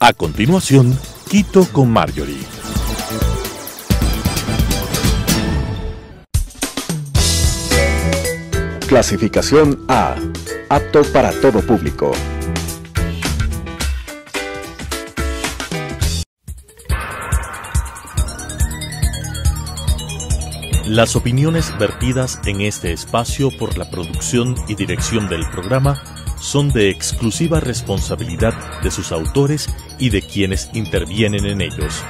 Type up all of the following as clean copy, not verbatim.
A continuación, Quito con Marjorie. Clasificación A. Apto para todo público. Las opiniones vertidas en este espacio por la producción y dirección del programa son de exclusiva responsabilidad de sus autores y de quienes intervienen en ellos.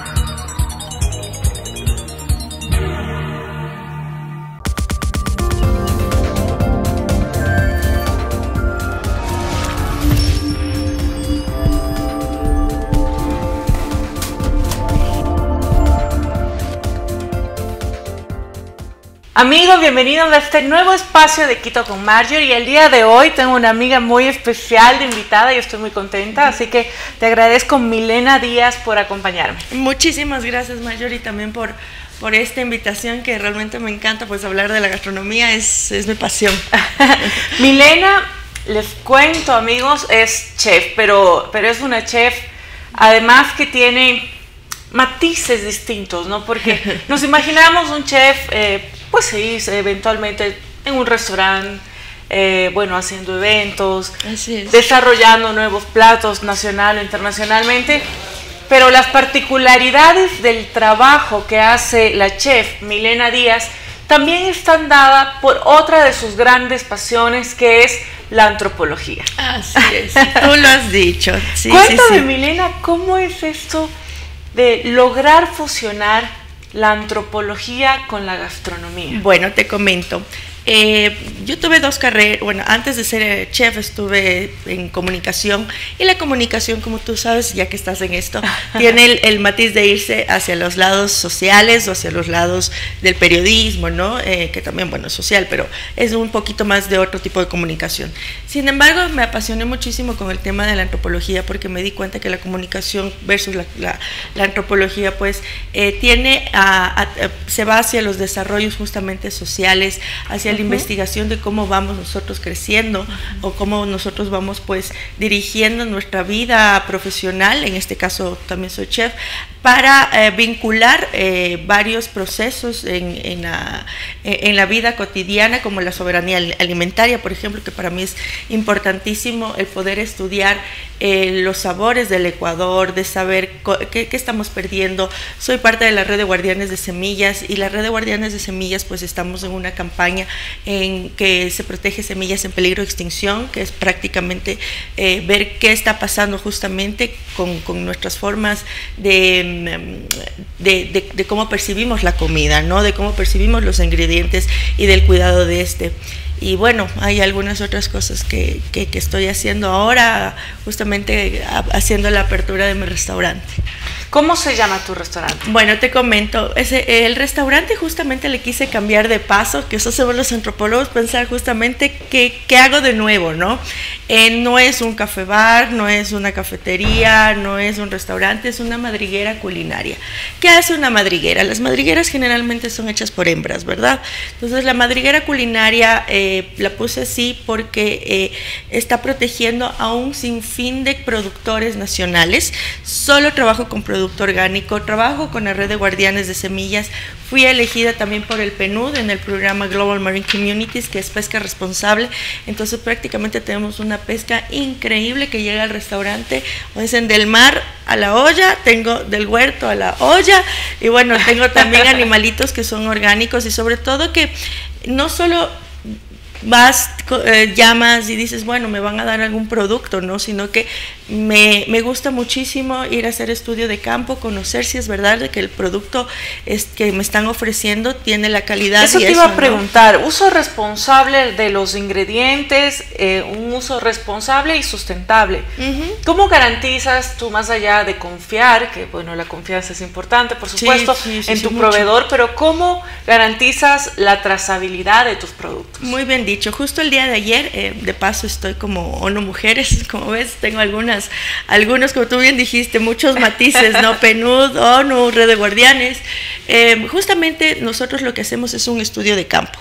Amigos, bienvenidos a este nuevo espacio de Quito con Marjorie. Y el día de hoy tengo una amiga muy especial de invitada y estoy muy contenta, así que te agradezco, Milena Díaz, por acompañarme. Muchísimas gracias, Marjorie, también por esta invitación, que realmente me encanta, pues hablar de la gastronomía es mi pasión. Milena, les cuento, amigos, es chef, pero es una chef además que tiene matices distintos, ¿no? Porque nos imaginamos un chef, pues sí, eventualmente en un restaurante, bueno, haciendo eventos, desarrollando nuevos platos nacional o internacionalmente, pero las particularidades del trabajo que hace la chef Milena Díaz también están dadas por otra de sus grandes pasiones, que es la antropología. Así es, tú lo has dicho. Sí, Cuéntame, Milena, ¿cómo es esto de lograr fusionar la antropología con la gastronomía? Bueno, te comento. Yo tuve dos carreras. Bueno, antes de ser chef estuve en comunicación, y la comunicación, como tú sabes, ya que estás en esto, tiene el matiz de irse hacia los lados sociales o hacia los lados del periodismo, ¿no? Que también, bueno, es social, pero es un poquito más de otro tipo de comunicación. Sin embargo, me apasioné muchísimo con el tema de la antropología, porque me di cuenta que la comunicación versus la antropología, pues, se va hacia los desarrollos justamente sociales, hacia la investigación de cómo vamos nosotros creciendo o cómo nosotros vamos, pues, dirigiendo nuestra vida profesional. En este caso también soy chef, para vincular varios procesos en la vida cotidiana, como la soberanía alimentaria, por ejemplo, que para mí es importantísimo el poder estudiar los sabores del Ecuador, de saber qué estamos perdiendo. Soy parte de la red de guardianes de semillas, y la red de guardianes de semillas, pues estamos en una campaña en que se protege semillas en peligro de extinción, que es prácticamente ver qué está pasando justamente con nuestras formas de cómo percibimos la comida, ¿no? De cómo percibimos los ingredientes y del cuidado de este. Y bueno, hay algunas otras cosas que estoy haciendo ahora, justamente haciendo la apertura de mi restaurante. ¿Cómo se llama tu restaurante? Bueno, te comento, el restaurante justamente le quise cambiar de paso, que eso se ve los antropólogos, pensar justamente qué hago de nuevo, ¿no? No es un café bar, no es una cafetería, no es un restaurante, es una madriguera culinaria. ¿Qué hace una madriguera? Las madrigueras generalmente son hechas por hembras, ¿verdad? Entonces la madriguera culinaria la puse así porque está protegiendo a un sinfín de productores nacionales. Solo trabajo con producto orgánico, trabajo con la red de guardianes de semillas. Fui elegida también por el PNUD en el programa Global Marine Communities, que es pesca responsable. Entonces prácticamente tenemos una pesca increíble que llega al restaurante. O dicen, del mar a la olla, tengo del huerto a la olla, y bueno, tengo también animalitos que son orgánicos, y sobre todo que no solo vas, llamas y dices, bueno, me van a dar algún producto, ¿no? Sino que me gusta muchísimo ir a hacer estudio de campo, conocer si es verdad de que el producto que me están ofreciendo tiene la calidad. Eso te iba a preguntar, ¿no? Uso responsable de los ingredientes, un uso responsable y sustentable. ¿Cómo garantizas tú, más allá de confiar, que bueno, la confianza es importante, por supuesto, en tu proveedor, pero cómo garantizas la trazabilidad de tus productos? Muy bien dicho. Justo el día de ayer, de paso estoy como ONU Mujeres, como ves, tengo algunos, como tú bien dijiste, muchos matices, ¿no? PNUD, ONU, Red de Guardianes. Justamente nosotros lo que hacemos es un estudio de campo.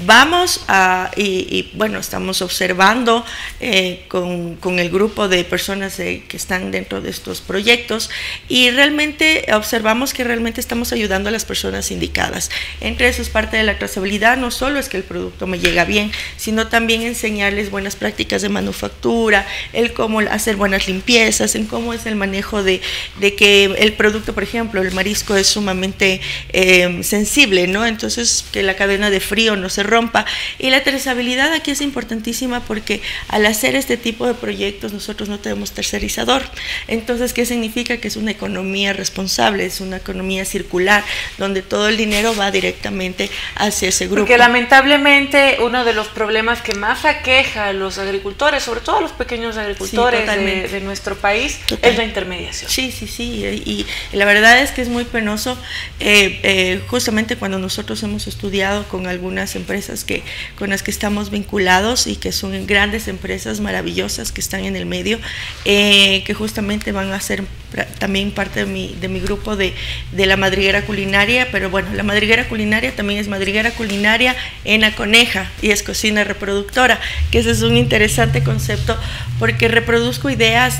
Bueno, estamos observando con el grupo de personas que están dentro de estos proyectos, y realmente observamos que realmente estamos ayudando a las personas indicadas. Entre eso es parte de la trazabilidad, no solo es que el producto me llega bien, sino también enseñarles buenas prácticas de manufactura, el cómo hacer buenas limpiezas, en cómo es el manejo de que el producto, por ejemplo, el marisco es sumamente sensible, ¿no? Entonces, que la cadena de frío no se rompa. Y la trazabilidad aquí es importantísima, porque al hacer este tipo de proyectos nosotros no tenemos tercerizador. Entonces, ¿qué significa? Que es una economía responsable, es una economía circular, donde todo el dinero va directamente hacia ese grupo. Porque lamentablemente uno de los problemas que más aqueja a los agricultores, sobre todo a los pequeños agricultores de nuestro país, es la intermediación. Sí, y la verdad es que es muy penoso. Justamente cuando nosotros hemos estudiado con algunas empresas con las que estamos vinculados, y que son grandes empresas maravillosas que están en el medio, que justamente van a ser también parte de mi grupo de la madriguera culinaria. Pero bueno, la madriguera culinaria también es madriguera culinaria en la coneja, y es cocina reproductora, que ese es un interesante concepto, porque reproduzco ideas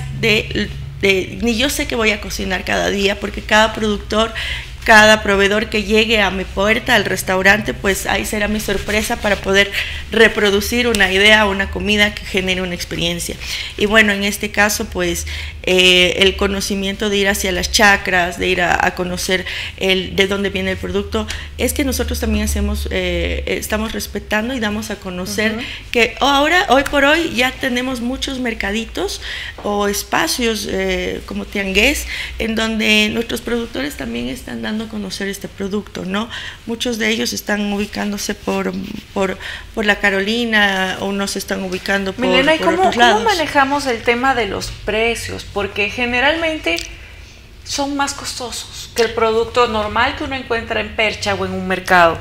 ni yo sé que voy a cocinar cada día, porque cada productor, cada proveedor que llegue a mi puerta, al restaurante, pues ahí será mi sorpresa para poder reproducir una idea, una comida que genere una experiencia. Y bueno, en este caso, pues el conocimiento de ir hacia las chacras, de ir a conocer de dónde viene el producto, es que nosotros también estamos respetando y damos a conocer que hoy por hoy ya tenemos muchos mercaditos o espacios como tiangués, en donde nuestros productores también están dando a conocer este producto, ¿no? Muchos de ellos están ubicándose por la Carolina, o unos se están ubicando por Milena, ¿y otros lados? ¿cómo manejamos el tema de los precios? Porque generalmente son más costosos que el producto normal que uno encuentra en percha o en un mercado.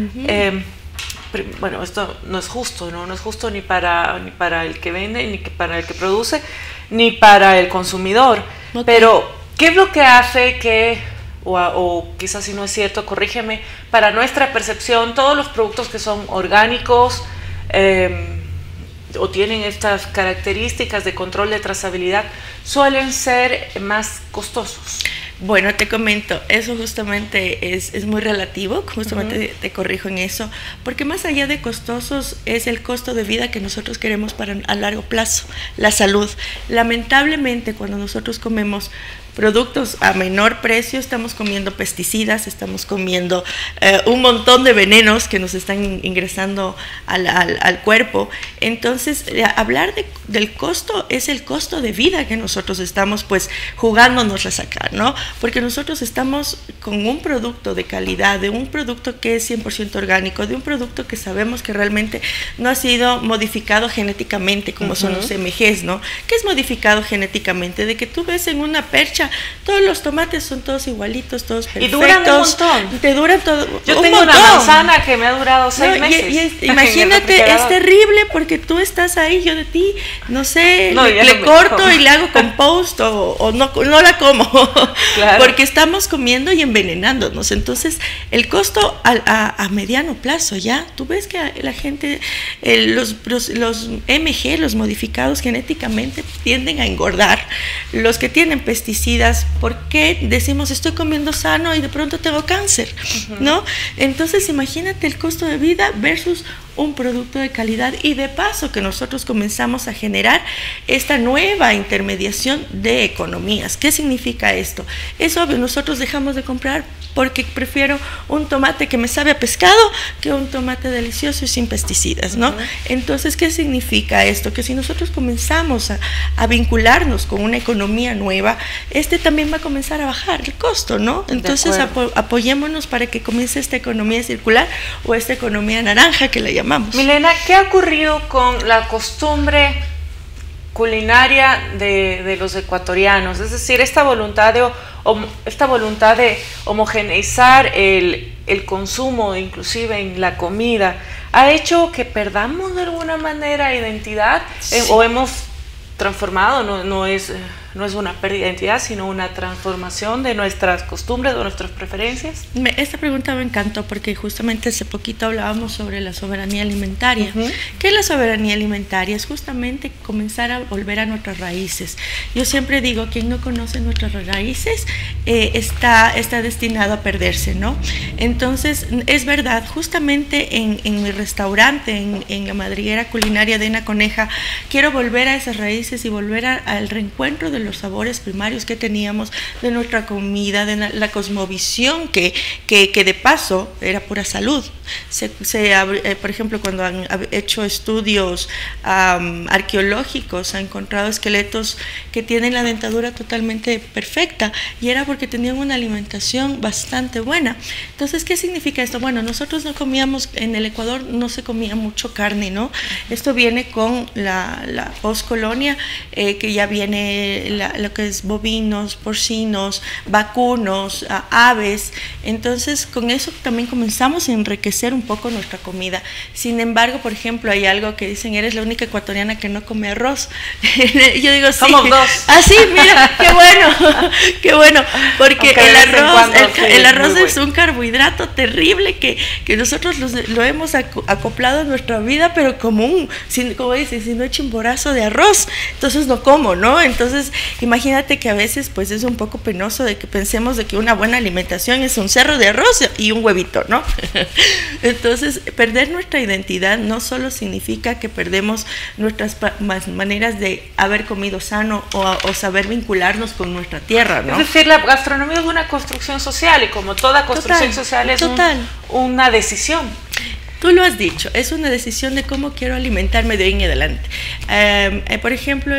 Bueno, esto no es justo, ¿no? No es justo ni para el que vende, ni para el que produce, ni para el consumidor. Okay. Pero, ¿qué es lo que hace que, o quizás si no es cierto, corrígeme, para nuestra percepción, todos los productos que son orgánicos o tienen estas características de control de trazabilidad suelen ser más costosos? Bueno, te comento, eso justamente es muy relativo, justamente te corrijo en eso, porque más allá de costosos es el costo de vida que nosotros queremos a largo plazo, la salud. Lamentablemente, cuando nosotros comemos productos a menor precio, estamos comiendo pesticidas, estamos comiendo un montón de venenos que nos están ingresando al cuerpo. Entonces, hablar del costo es el costo de vida que nosotros estamos pues jugándonos a sacar, ¿no? Porque nosotros estamos con un producto de calidad, de un producto que es 100% orgánico, de un producto que sabemos que realmente no ha sido modificado genéticamente, como son los MGs, ¿no? ¿Qué es modificado genéticamente? De que tú ves en una percha, todos los tomates son todos igualitos, todos perfectos. Y duran un montón. Te duran todo. Yo tengo una manzana que me ha durado 6 meses. Imagínate, es terrible, porque tú estás ahí, yo de ti, no sé, le corto y le hago compost o no la como. Claro. Porque estamos comiendo y envenenándonos. Entonces, el costo a mediano plazo, ¿ya? Tú ves que la gente, los MG, los modificados genéticamente, tienden a engordar. Los que tienen pesticidas, ¿por qué decimos estoy comiendo sano y de pronto tengo cáncer? ¿No? Entonces, imagínate el costo de vida versus un producto de calidad, y de paso que nosotros comenzamos a generar esta nueva intermediación de economías. ¿Qué significa esto? Es obvio, nosotros dejamos de comprar porque prefiero un tomate que me sabe a pescado que un tomate delicioso y sin pesticidas, ¿no? Entonces, ¿qué significa esto? Que si nosotros comenzamos a vincularnos con una economía nueva, también va a comenzar a bajar el costo, ¿no? Entonces, apoyémonos para que comience esta economía circular o esta economía naranja que la llamamos. Milena, ¿qué ha ocurrido con la costumbre culinaria de los ecuatorianos? Es decir, esta voluntad de homogeneizar el consumo, inclusive en la comida, ¿ha hecho que perdamos de alguna manera identidad? Sí. ¿O hemos transformado? No es no es una pérdida de identidad, sino una transformación de nuestras costumbres, de nuestras preferencias? Esta pregunta me encantó porque justamente hace poquito hablábamos sobre la soberanía alimentaria. ¿Qué es la soberanía alimentaria? Es justamente comenzar a volver a nuestras raíces. Yo siempre digo, quien no conoce nuestras raíces está destinado a perderse, ¿no? Entonces, es verdad, justamente en mi restaurante, en la madriguera culinaria de Ena Coneja, quiero volver a esas raíces y volver al reencuentro de los sabores primarios que teníamos, de nuestra comida, de la cosmovisión que de paso era pura salud. Por ejemplo, cuando han hecho estudios arqueológicos, han encontrado esqueletos que tienen la dentadura totalmente perfecta, y era porque tenían una alimentación bastante buena. Entonces, ¿qué significa esto? Bueno, nosotros no comíamos, en el Ecuador no se comía mucho carne, ¿no? Esto viene con la poscolonia, que ya viene lo que es bovinos, porcinos, vacunos, aves. Entonces, con eso también comenzamos a enriquecer un poco nuestra comida. Sin embargo, por ejemplo, hay algo que dicen, eres la única ecuatoriana que no come arroz. Yo digo, sí. Somos dos. Ah, sí, mira, qué bueno, porque el arroz es un carbohidrato terrible que nosotros lo hemos acoplado a nuestra vida, pero como dices, si no he chimborazo de arroz, entonces no como, ¿no? Entonces, imagínate que a veces pues es un poco penoso de que pensemos de que una buena alimentación es un cerro de arroz y un huevito, ¿no? Entonces, perder nuestra identidad no solo significa que perdemos nuestras maneras de haber comido sano o saber vincularnos con nuestra tierra, ¿no? Es decir, la gastronomía es una construcción social, y como toda construcción social es una decisión. Tú lo has dicho, es una decisión de cómo quiero alimentarme de ahí en adelante. Por ejemplo,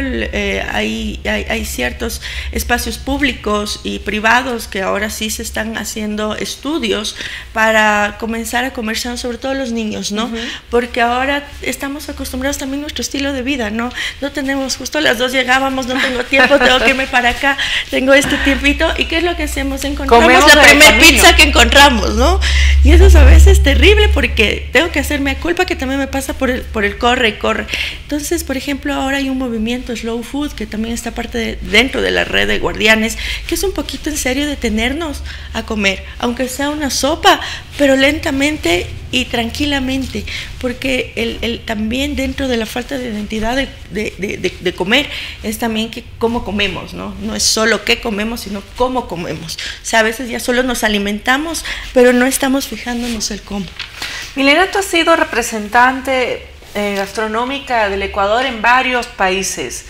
hay ciertos espacios públicos y privados que ahora sí se están haciendo estudios para comenzar a comer sano, sobre todo los niños, ¿no? Porque ahora estamos acostumbrados también a nuestro estilo de vida, ¿no? No tenemos, justo a las 2 llegábamos, no tengo tiempo, tengo que irme para acá, tengo este tiempito, ¿y qué es lo que hacemos? Encontramos la primer pizza que encontramos, ¿no? Y eso es a veces terrible porque tengo que hacerme culpa, que también me pasa por el corre y corre. Entonces, por ejemplo, ahora hay un movimiento slow food que también está dentro de la red de Guardianes, que es un poquito en serio detenernos a comer, aunque sea una sopa, pero lentamente y tranquilamente, porque también dentro de la falta de identidad de comer es también que cómo comemos, ¿no? No es solo qué comemos, sino cómo comemos. O sea, a veces ya solo nos alimentamos, pero no estamos fijándonos el cómo. Milena, tú has sido representante gastronómica del Ecuador en varios países.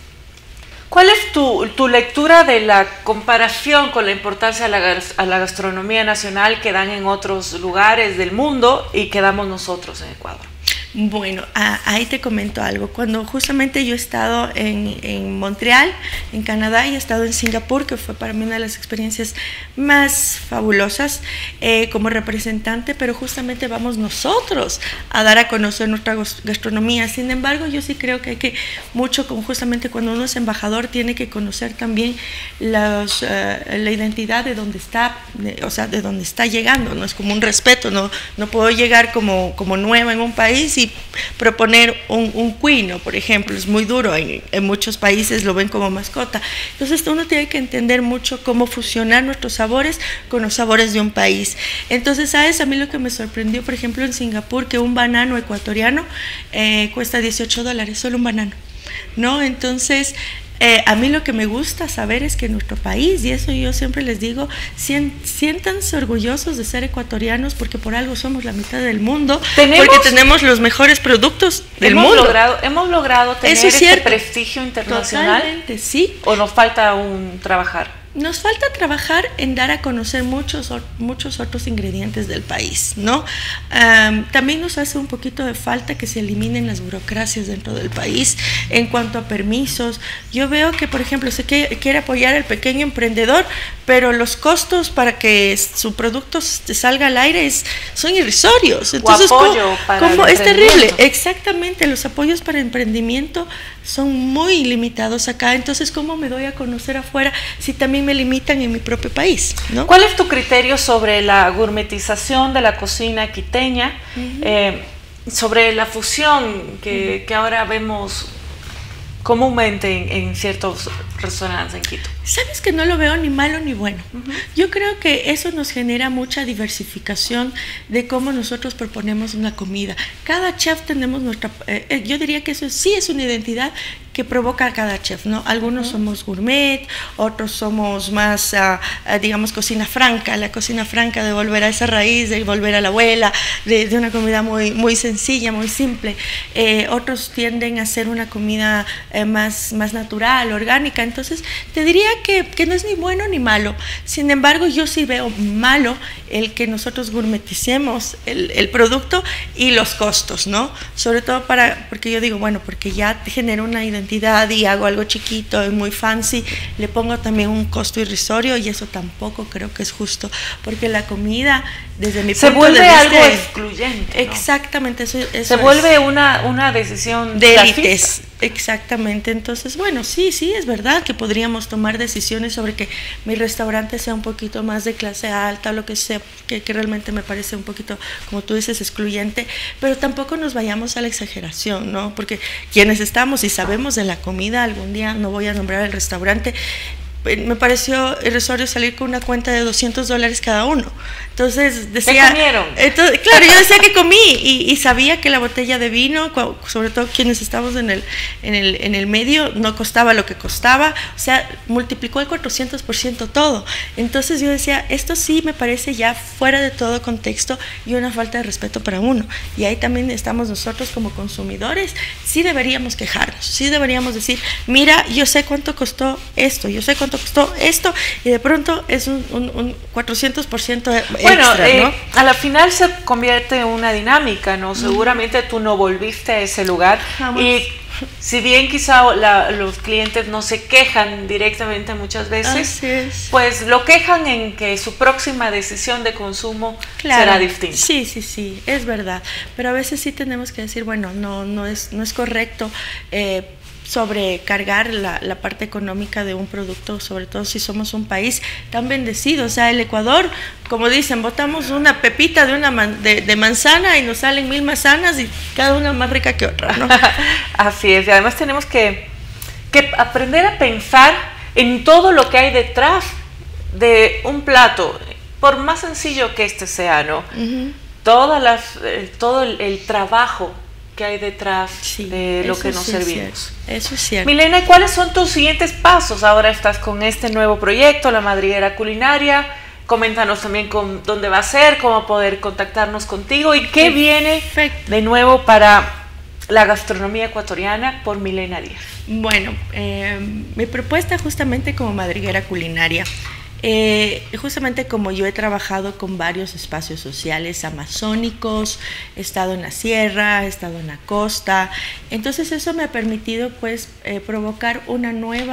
¿Cuál es tu lectura de la comparación con la importancia a la gastronomía nacional que dan en otros lugares del mundo y que damos nosotros en Ecuador? Bueno, ahí te comento algo. Cuando justamente yo he estado en Montreal, en Canadá, y he estado en Singapur, que fue para mí una de las experiencias más fabulosas como representante, pero justamente vamos nosotros a dar a conocer nuestra gastronomía. Sin embargo, yo sí creo que hay que mucho, justamente cuando uno es embajador, tiene que conocer también la identidad de dónde está, o sea, de dónde está llegando. No es como un respeto, no puedo llegar como nueva en un país y proponer un cuino, por ejemplo. Es muy duro, en muchos países lo ven como mascota. Entonces uno tiene que entender mucho cómo fusionar nuestros sabores con los sabores de un país. Entonces, ¿sabes? A mí lo que me sorprendió, por ejemplo, en Singapur, que un banano ecuatoriano cuesta $18, solo un banano, ¿no? Entonces, a mí lo que me gusta saber es que nuestro país, y eso yo siempre les digo, siéntanse orgullosos de ser ecuatorianos, porque por algo somos la mitad del mundo, porque tenemos los mejores productos del mundo. Hemos logrado tener ese prestigio internacional. Totalmente, sí. ¿O nos falta trabajar? Nos falta trabajar en dar a conocer muchos otros ingredientes del país, ¿no? También nos hace un poquito de falta que se eliminen las burocracias dentro del país en cuanto a permisos. Yo veo que, por ejemplo, se quiere apoyar al pequeño emprendedor, pero los costos para que su producto salga al aire son irrisorios. Entonces, ¿cómo es terrible? Exactamente, los apoyos para emprendimiento son muy limitados acá. Entonces, ¿cómo me doy a conocer afuera si también me limitan en mi propio país, ¿no? ¿Cuál es tu criterio sobre la gourmetización de la cocina quiteña, sobre la fusión que ahora vemos comúnmente en ciertos restaurantes en Quito. Sabes que no lo veo ni malo ni bueno. Yo creo que eso nos genera mucha diversificación de cómo nosotros proponemos una comida. Cada chef tenemos nuestra... yo diría que eso sí es una identidad que provoca a cada chef, ¿no? Algunos somos gourmet, otros somos más, digamos, cocina franca, la cocina franca de volver a esa raíz, de volver a la abuela, de una comida muy, muy sencilla, muy simple. Otros tienden a hacer una comida más natural, orgánica. Entonces, te diría que no es ni bueno ni malo. Sin embargo, yo sí veo malo el que nosotros gourmeticemos el producto y los costos, ¿no? Sobre todo porque yo digo, bueno, porque ya genero una identidad y hago algo chiquito y muy fancy, le pongo también un costo irrisorio y eso tampoco creo que es justo, porque la comida, desde mi punto de vista, se vuelve algo excluyente, ¿no? Exactamente, eso se vuelve una decisión de élites. Exactamente, entonces, bueno, sí, es verdad que podríamos tomar decisiones sobre que mi restaurante sea un poquito más de clase alta, lo que sea, que realmente me parece un poquito, como tú dices, excluyente, pero tampoco nos vayamos a la exageración, ¿no? Porque quienes estamos y sabemos de la comida, algún día, no voy a nombrar el restaurante, me pareció irrisorio salir con una cuenta de $200 cada uno. Entonces decía... ¿Qué comieron? Entonces, claro, yo decía que comí y sabía que la botella de vino, sobre todo quienes estábamos en el medio, no costaba lo que costaba, o sea, multiplicó el 400% todo. Entonces yo decía, esto sí me parece ya fuera de todo contexto y una falta de respeto para uno. Y ahí también estamos nosotros como consumidores, sí deberíamos quejarnos, sí deberíamos decir, mira, yo sé cuánto costó esto, yo sé cuánto costó esto, y de pronto es un 400% extra, bueno, ¿no? A la final se convierte en una dinámica, ¿no? Seguramente tú no volviste a ese lugar. Jamás. Y si bien quizá los clientes no se quejan directamente muchas veces, pues lo quejan en que su próxima decisión de consumo será distinta. Sí, es verdad. Pero a veces sí tenemos que decir, bueno, no es correcto sobrecargar la parte económica de un producto, sobre todo si somos un país tan bendecido. O sea, el Ecuador, como dicen, botamos una pepita de manzana y nos salen 1000 manzanas y cada una más rica que otra, ¿no? Así es, y además tenemos que aprender a pensar en todo lo que hay detrás de un plato, por más sencillo que este sea, ¿no? Todo el trabajo que hay detrás de lo que nos servimos. Eso es cierto. Milena, ¿cuáles son tus siguientes pasos? Ahora estás con este nuevo proyecto, La Madriguera Culinaria. Coméntanos también dónde va a ser, cómo poder contactarnos contigo y qué viene de nuevo para la gastronomía ecuatoriana por Milena Díaz. Bueno, mi propuesta justamente como Madriguera Culinaria, justamente como yo he trabajado con varios espacios sociales amazónicos, he estado en la sierra, he estado en la costa, entonces eso me ha permitido pues provocar un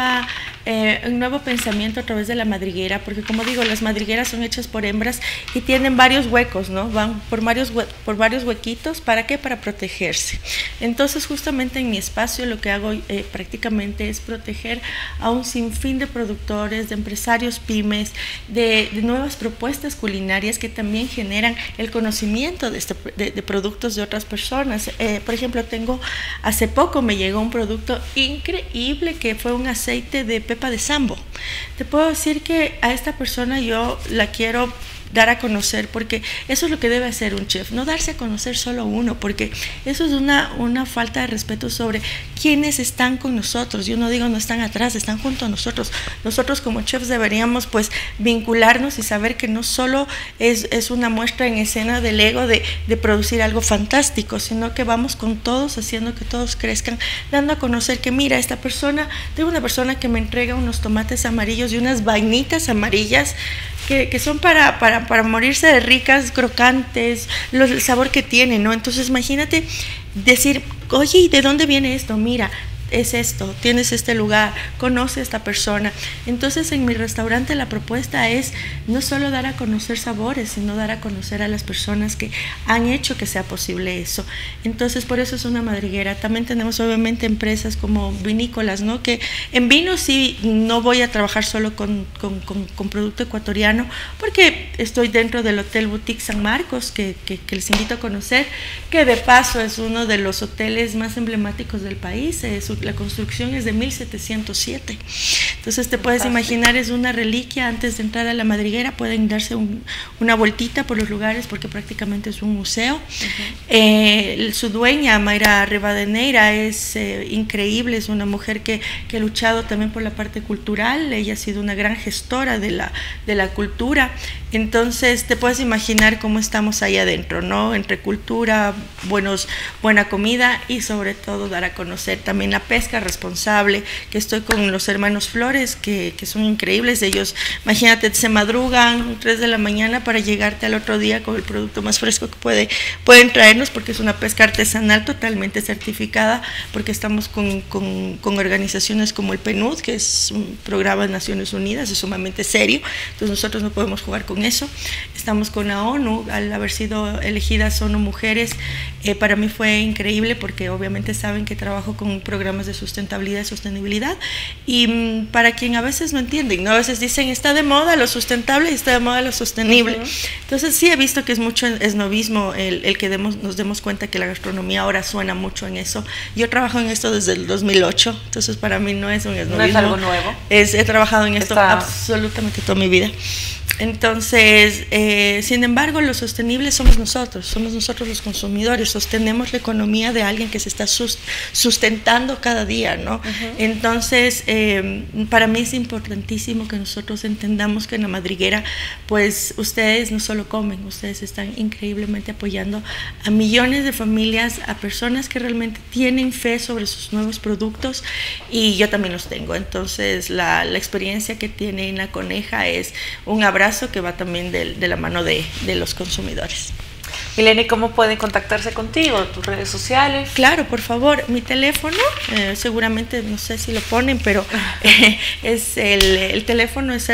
nuevo pensamiento a través de la madriguera, porque como digo, las madrigueras son hechas por hembras y tienen varios huecos, ¿no? Van por varios huequitos, ¿para qué? Para protegerse. Entonces justamente en mi espacio lo que hago prácticamente es proteger a un sinfín de productores, de empresarios pymes, de nuevas propuestas culinarias que también generan el conocimiento de productos de otras personas. Por ejemplo, hace poco me llegó un producto increíble que fue un aceite de pepa de sambo. Te puedo decir que a esta persona yo la quiero dar a conocer, porque eso es lo que debe hacer un chef, no darse a conocer solo uno, porque eso es una falta de respeto sobre quienes están con nosotros. Yo no digo no están atrás, están junto a nosotros. Nosotros como chefs deberíamos pues vincularnos y saber que no solo es una muestra en escena del ego de producir algo fantástico, sino que vamos con todos haciendo que todos crezcan, dando a conocer que mira, tengo una persona que me entrega unos tomates amarillos y unas vainitas amarillas que son para morirse de ricas, crocantes, el sabor que tienen, ¿no? Entonces imagínate decir, oye, ¿y de dónde viene esto? Mira, es esto, tienes este lugar, conoce a esta persona. Entonces en mi restaurante la propuesta es no solo dar a conocer sabores, sino dar a conocer a las personas que han hecho que sea posible eso. Entonces por eso es una madriguera. También tenemos obviamente empresas como vinícolas, ¿no? Que en vino sí no voy a trabajar solo con producto ecuatoriano, porque estoy dentro del Hotel Boutique San Marcos, que les invito a conocer, que de paso es uno de los hoteles más emblemáticos del país. Es la construcción es de 1707. Entonces te puedes imaginar, es una reliquia. Antes de entrar a la madriguera pueden darse una vueltita por los lugares porque prácticamente es un museo. Su dueña, Mayra Rivadeneira, es increíble, es una mujer que ha luchado también por la parte cultural. Ella ha sido una gran gestora de la cultura. Entonces te puedes imaginar cómo estamos ahí adentro, ¿no? Entre cultura, buena comida y sobre todo dar a conocer también la pesca responsable, que estoy con los hermanos Flores, que son increíbles. Ellos, imagínate, se madrugan 3 de la mañana para llegarte al otro día con el producto más fresco que pueden traernos, porque es una pesca artesanal totalmente certificada, porque estamos con organizaciones como el PNUD, que es un programa de Naciones Unidas, es sumamente serio, entonces nosotros no podemos jugar con eso. Estamos con la ONU, al haber sido elegidas ONU Mujeres, para mí fue increíble, porque obviamente saben que trabajo con programas de sustentabilidad y sostenibilidad, y para quien a veces no entienden, ¿no? A veces dicen, está de moda lo sustentable y está de moda lo sostenible. Entonces sí he visto que es mucho esnovismo el que nos demos cuenta que la gastronomía ahora suena mucho en eso. Yo trabajo en esto desde el 2008, entonces para mí no es un esnovismo. No es algo nuevo. He trabajado en esto absolutamente toda mi vida. Entonces, sin embargo, lo sostenible somos nosotros los consumidores, sostenemos la economía de alguien que se está sustentando cada día, ¿no? Entonces, para mí es importantísimo que nosotros entendamos que en la madriguera, pues ustedes no solo comen, ustedes están increíblemente apoyando a millones de familias, a personas que realmente tienen fe sobre sus nuevos productos, y yo también los tengo. Entonces, la experiencia que tiene La Coneja es un abrazo que va también de la mano de los consumidores. Milena, ¿y cómo pueden contactarse contigo? ¿Tus redes sociales? Claro, por favor, mi teléfono, seguramente no sé si lo ponen, pero es el teléfono es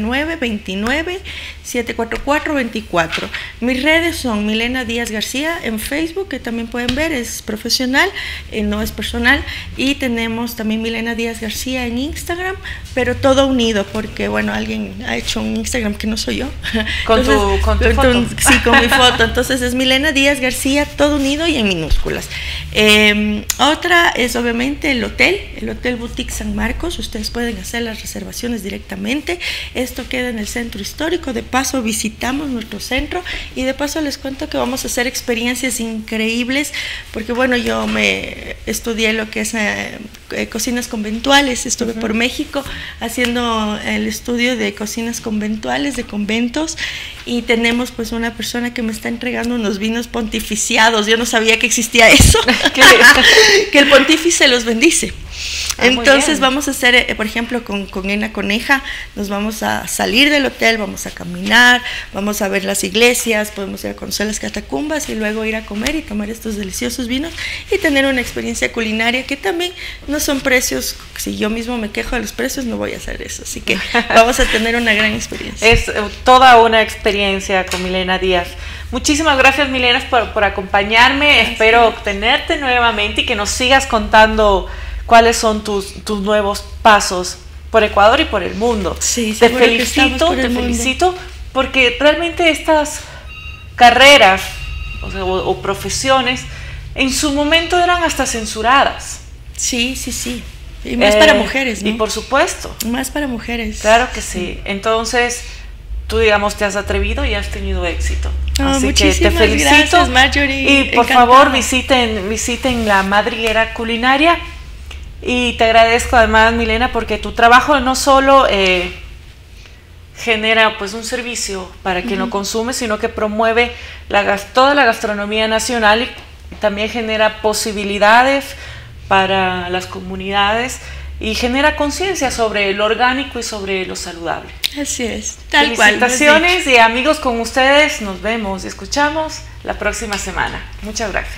099-29-744-24. Mis redes son Milena Díaz García en Facebook, que también pueden ver, es profesional, no es personal, y tenemos también Milena Díaz García en Instagram, pero todo unido, porque bueno, alguien ha hecho un Instagram que no soy yo. ¿Con tu foto? Sí, con mi foto. Entonces es Milena Díaz García, todo unido y en minúsculas. Otra es obviamente el Hotel Boutique San Marcos. Ustedes pueden hacer las reservaciones directamente. Esto queda en el centro histórico. De paso visitamos nuestro centro y de paso les cuento que vamos a hacer experiencias increíbles, porque bueno, yo me estudié lo que es cocinas conventuales. Estuve por México haciendo el estudio de cocinas conventuales, de conventos, y tenemos pues una persona que me está entregando unos vinos pontificiados. Yo no sabía que existía eso. Que el pontífice los bendice. Entonces vamos a hacer, por ejemplo, con La Coneja, nos vamos a salir del hotel, vamos a caminar, vamos a ver las iglesias, podemos ir a conocer las catacumbas y luego ir a comer y tomar estos deliciosos vinos y tener una experiencia culinaria que también no son precios. Si yo mismo me quejo de los precios, no voy a hacer eso, así que vamos a tener una gran experiencia. Es toda una experiencia con Milena Díaz. Muchísimas gracias, Milena, por acompañarme. Gracias. Espero tenerte nuevamente y que nos sigas contando cuáles son tus nuevos pasos por Ecuador y por el mundo. Sí, te felicito porque realmente estas carreras o profesiones en su momento eran hasta censuradas. Sí. Y más para mujeres, ¿no? Y por supuesto. Más para mujeres. Claro que sí. Entonces, tú, digamos, te has atrevido y has tenido éxito. Así que te felicito. Gracias, Marjorie. Y por favor, visiten la Madriguera Culinaria. Y te agradezco además, Milena, porque tu trabajo no solo genera pues un servicio para quien lo consume, sino que promueve toda la gastronomía nacional y también genera posibilidades para las comunidades y genera conciencia sobre lo orgánico y sobre lo saludable. Así es, tal cual. Felicitaciones y amigos, con ustedes nos vemos y escuchamos la próxima semana. Muchas gracias.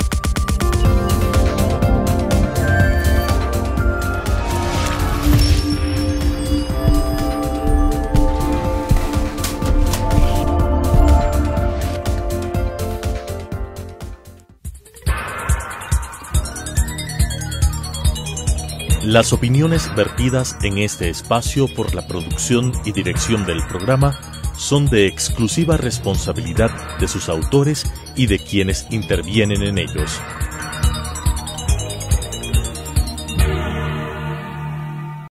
Las opiniones vertidas en este espacio por la producción y dirección del programa son de exclusiva responsabilidad de sus autores y de quienes intervienen en ellos.